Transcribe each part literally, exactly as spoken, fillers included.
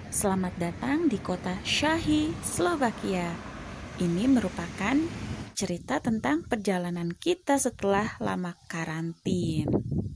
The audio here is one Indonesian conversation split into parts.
Selamat datang di kota Shahy, Slovakia. Ini merupakan cerita tentang perjalanan kita setelah lama karantin.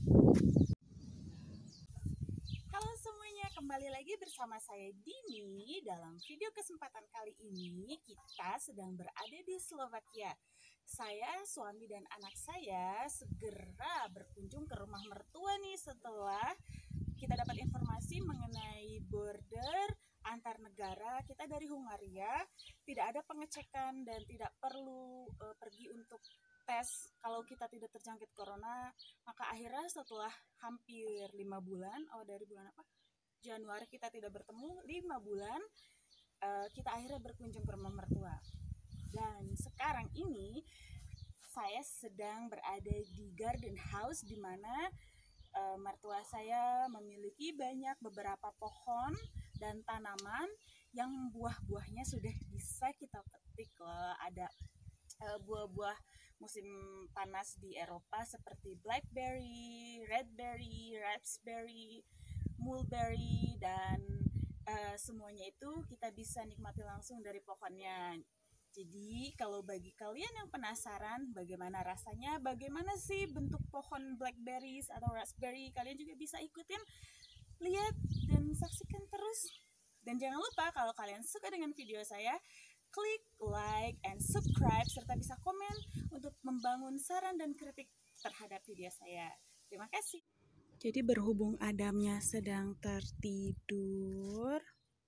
Halo semuanya, kembali lagi bersama saya Dini. Dalam video kesempatan kali ini, kita sedang berada di Slovakia. Saya, suami dan anak saya segera berkunjung ke rumah mertua nih setelah kita dapat informasi mengenai border antar negara. Kita dari Hungaria, tidak ada pengecekan dan tidak perlu uh, pergi untuk tes kalau kita tidak terjangkit corona. Maka akhirnya setelah hampir lima bulan, oh dari bulan apa? Januari kita tidak bertemu, lima bulan, uh, kita akhirnya berkunjung ke rumah mertua. Dan sekarang ini saya sedang berada di garden house, di mana Uh, mertua saya memiliki banyak beberapa pohon dan tanaman yang buah-buahnya sudah bisa kita petik loh. Ada uh, buah-buah musim panas di Eropa seperti blackberry, redberry, raspberry, mulberry, dan uh, semuanya itu kita bisa nikmati langsung dari pohonnya. Jadi kalau bagi kalian yang penasaran bagaimana rasanya, bagaimana sih bentuk pohon blackberries atau raspberry, kalian juga bisa ikutin, lihat dan saksikan terus. Dan jangan lupa kalau kalian suka dengan video saya, klik like and subscribe serta bisa komen untuk membangun saran dan kritik terhadap video saya. Terima kasih. Jadi berhubung Adamnya sedang tertidur,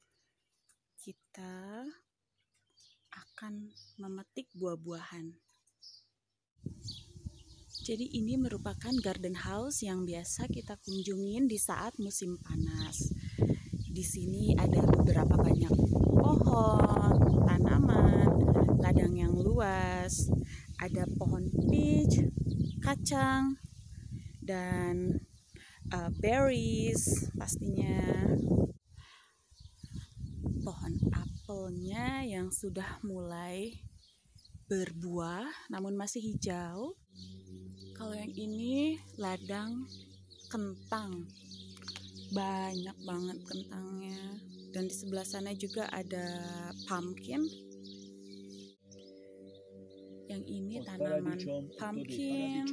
kita akan memetik buah-buahan. Jadi ini merupakan garden house yang biasa kita kunjungin di saat musim panas. Di sini ada beberapa banyak pohon, tanaman, ladang yang luas, ada pohon peach, kacang, dan uh, berries pastinya. Pohon apelnya yang sudah mulai berbuah namun masih hijau. Kalau yang ini ladang kentang, banyak banget kentangnya. Dan di sebelah sana juga ada pumpkin. Yang ini tanaman pumpkin.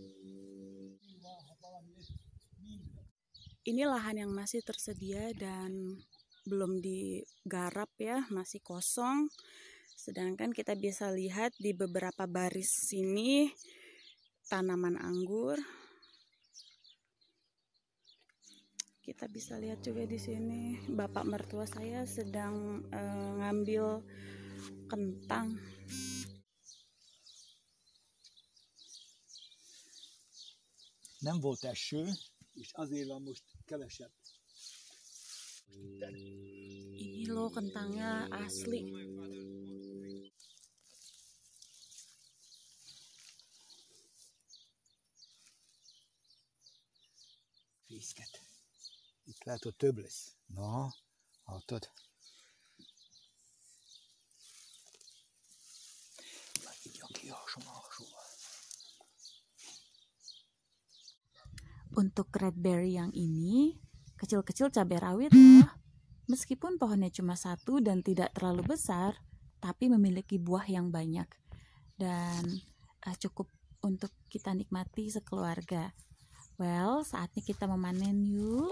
Ini lahan yang masih tersedia dan belum digarap ya, masih kosong. Sedangkan kita bisa lihat di beberapa baris sini tanaman anggur. Kita bisa lihat juga di sini bapak mertua saya sedang uh, ngambil kentang. Nem volt eső, és azért van most kevesebb. Ini loh kentangnya asli. Fészket. Itt lehet, hogy több lesz. Na, látod? Nagyja ki alsó alsóval. Untuk raspberry yang ini kecil-kecil cabai rawit loh. Meskipun pohonnya cuma satu dan tidak terlalu besar, tapi memiliki buah yang banyak dan uh, cukup untuk kita nikmati sekeluarga. Well, saatnya kita memanen yuk.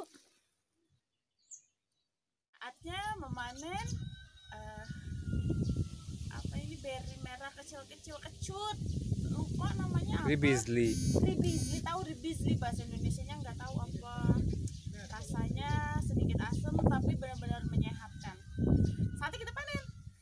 Saatnya memanen uh, apa ini berry merah kecil-kecil kecut. Lupa namanya apa? Ribizli. Ribizli, tahu ribizli bahasa Indonesianya nggak tahu apa. Rasanya sedikit asam tapi benar-benar menyehatkan. Saatnya kita panen.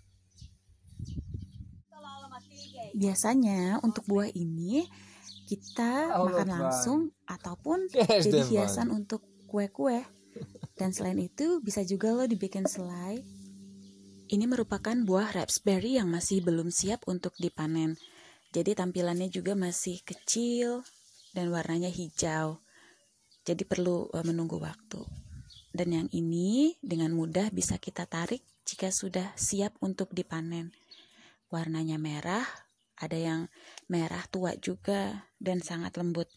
Biasanya untuk buah ini kita Oh, makan Bang. langsung ataupun Yes, jadi Bang. hiasan untuk kue-kue. Dan selain itu bisa juga loh dibikin selai. Ini merupakan buah raspberry yang masih belum siap untuk dipanen. Jadi tampilannya juga masih kecil dan warnanya hijau. Jadi perlu menunggu waktu. Dan yang ini dengan mudah bisa kita tarik jika sudah siap untuk dipanen. Warnanya merah, ada yang merah tua juga dan sangat lembut.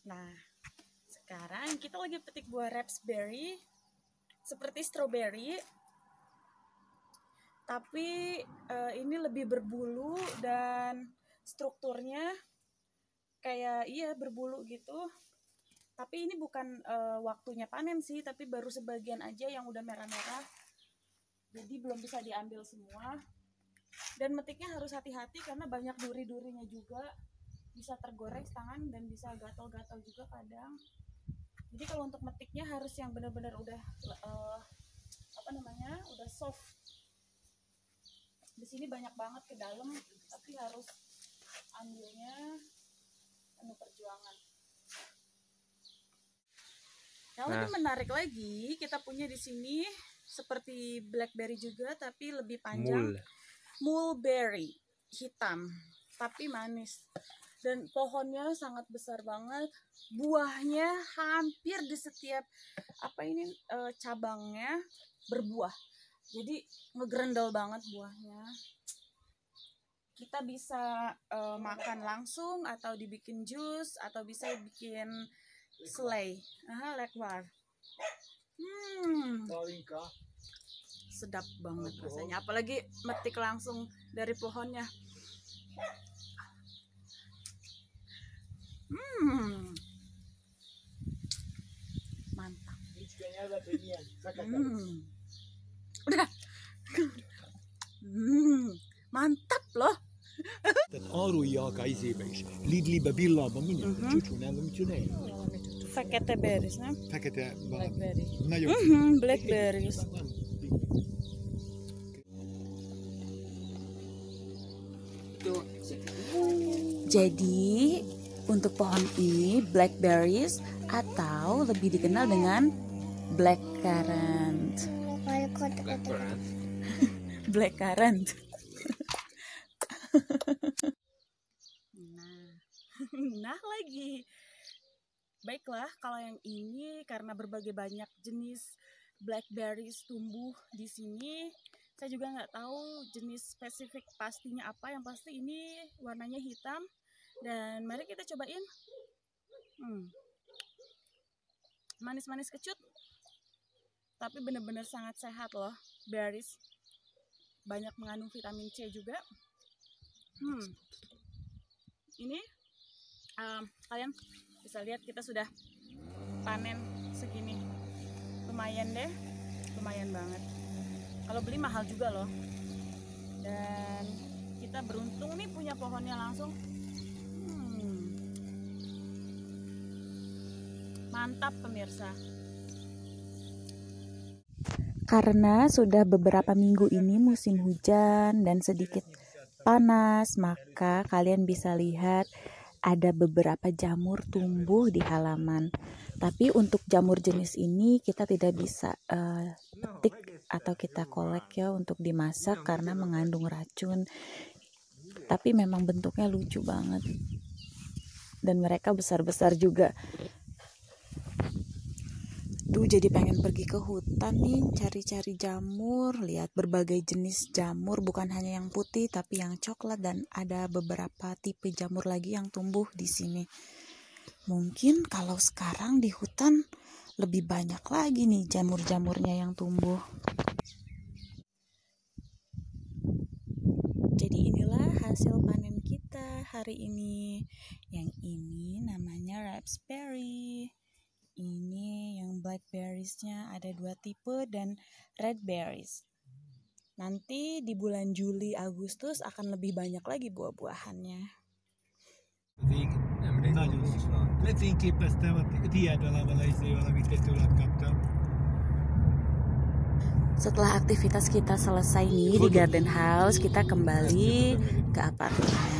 Nah, sekarang kita lagi petik buah raspberry seperti strawberry, tapi uh, ini lebih berbulu dan strukturnya kayak iya berbulu gitu. Tapi ini bukan uh, waktunya panen sih, tapi baru sebagian aja yang udah merah-merah. Jadi belum bisa diambil semua. Dan metiknya harus hati-hati karena banyak duri-durinya juga. Bisa tergores tangan dan bisa gatal-gatal juga kadang. Jadi kalau untuk metiknya harus yang benar-benar udah uh, apa namanya udah soft. Di sini banyak banget ke dalam, tapi harus ambilnya penuh perjuangan. Yang nah. lebih menarik lagi kita punya di sini seperti blackberry juga, tapi lebih panjang. Mul. Mulberry hitam, tapi manis. Dan pohonnya sangat besar banget, buahnya hampir di setiap apa ini e, cabangnya berbuah, jadi ngegrendel banget buahnya. Kita bisa e, makan langsung atau dibikin jus atau bisa bikin selai, aha, lekvar. Hmm, sedap banget rasanya, apalagi metik langsung dari pohonnya. Hmm, mantap. Hmm. Udah. Hmm, mantap loh. Árulják a izébe is. Lidlibe billában minden csúcsúnál, amit csinálják. Fekete berries, nem? Fekete, blackberry. Nagyon. Mm-hmm, blackberries. Jadi untuk pohon ini blackberries atau lebih dikenal dengan blackcurrant. Blackcurrant. Blackcurrant. Nah, nah lagi. Baiklah, kalau yang ini karena berbagai banyak jenis blackberries tumbuh di sini, saya juga nggak tahu jenis spesifik pastinya apa. Yang pasti ini warnanya hitam. Dan mari kita cobain. Hmm. Manis-manis kecut, tapi benar-benar sangat sehat loh. Berries banyak mengandung vitamin C juga. Hmm. Ini um, kalian bisa lihat kita sudah panen segini. Lumayan deh, lumayan banget. Kalau beli mahal juga loh. Dan kita beruntung nih punya pohonnya langsung. Mantap pemirsa. Karena sudah beberapa minggu ini musim hujan dan sedikit panas, maka kalian bisa lihat ada beberapa jamur tumbuh di halaman. Tapi untuk jamur jenis ini kita tidak bisa uh, petik atau kita kolek ya untuk dimasak karena mengandung racun. Tapi memang bentuknya lucu banget. Dan mereka besar-besar juga. Duh, jadi pengen pergi ke hutan nih, cari-cari jamur, lihat berbagai jenis jamur, bukan hanya yang putih tapi yang coklat, dan ada beberapa tipe jamur lagi yang tumbuh di sini. Mungkin kalau sekarang di hutan lebih banyak lagi nih jamur-jamurnya yang tumbuh. Jadi inilah hasil panen kita hari ini. Yang ini namanya raspberry. Ini yang blackberries-nya ada dua tipe dan red berries. Nanti di bulan Juli Agustus akan lebih banyak lagi buah-buahannya. Setelah aktivitas kita selesai nih di garden house, kita kembali ke apartemen.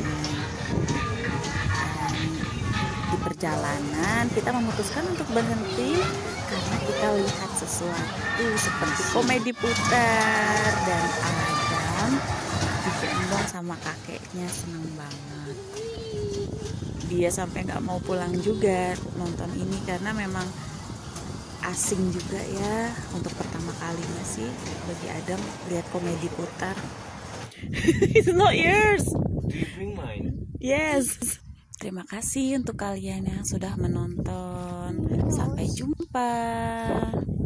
Di perjalanan kita memutuskan untuk berhenti karena kita lihat sesuatu seperti komedi putar, dan Adam digendong sama kakeknya, senang banget. Dia sampai nggak mau pulang juga nonton ini karena memang asing juga ya, untuk pertama kalinya sih bagi Adam lihat komedi putar. It's not yours. Do you bring mine? Yes. Terima kasih untuk kalian yang sudah menonton. Sampai jumpa.